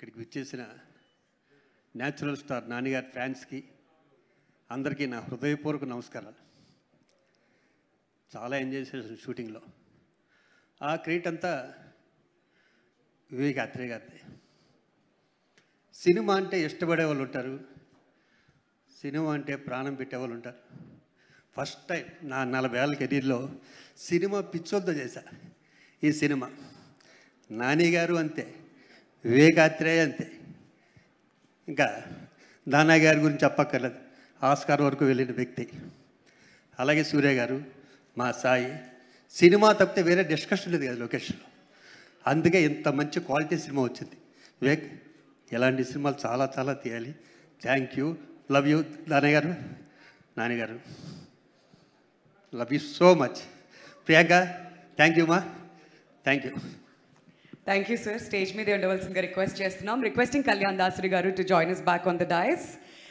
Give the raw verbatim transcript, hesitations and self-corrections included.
ఇక్కడికి విచ్చేసిన natural star నానిగారి ఫ్యాన్స్కి అందరికీ నా హృదయపూర్వక నమస్కారాలు. చాలా ఎంజాయ్ చేశాను షూటింగ్లో. ఆ క్రెడిట్ అంతా వివేక్ అత్రేయ గారిది. సినిమా అంటే ఇష్టపడే వాళ్ళు ఉంటారు, సినిమా అంటే ప్రాణం పెట్టేవాళ్ళు ఉంటారు. ఫస్ట్ టైం నా నలభై ఏళ్ళ కెరీర్లో సినిమా పిచ్చోద్దో చేశా. ఈ సినిమా నాని గారు అంతే, వివేక్ అత్రేయ అంతే, ఇంకా దానా గారి గురించి చెప్పక్కర్లేదు, ఆస్కార్ వరకు వెళ్ళిన వ్యక్తి. అలాగే సూర్య గారు, మా సాయి. సినిమా తప్పితే వేరే డిస్కషన్ లేదు కదా లొకేషన్లో. అందుకే ఇంత మంచి క్వాలిటీ సినిమా వచ్చింది. వివేక్, ఇలాంటి సినిమాలు చాలా చాలా తీయాలి. Thank you, love you Danayya గారు, నాన్నగారు, love you so much. Priyanka, thank you మా, thank you. Thank you sir. Stage మీద ఉండవలసిందిగా రిక్వెస్ట్ చేస్తున్నాం. రిక్వెస్టింగ్ కళ్యాణ్ దాసరి గారు to join us back on the dais.